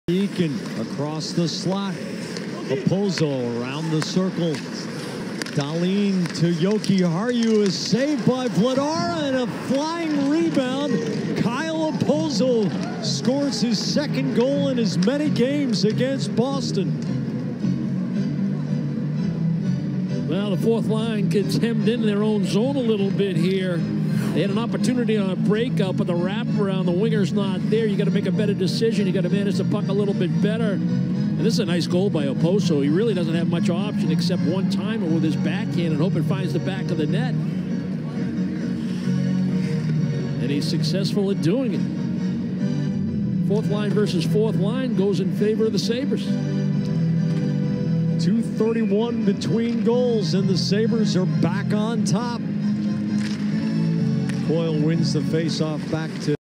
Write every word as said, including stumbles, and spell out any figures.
Eakin across the slot. Okposo around the circle. Dahlin to Yoki Harju is saved by Vlada, and a flying rebound. Kyle Okposo scores his second goal in as many games against Boston. Well, the fourth line gets hemmed in their own zone a little bit here. They had an opportunity on a breakup, but the wraparound, the winger's not there. You got to make a better decision. You got to manage the puck a little bit better. And this is a nice goal by Okposo. He really doesn't have much option except one timer with his backhand and hope it finds the back of the net. And he's successful at doing it. Fourth line versus fourth line goes in favor of the Sabres. two thirty-one between goals, and the Sabres are back on top. Coyle wins the faceoff back to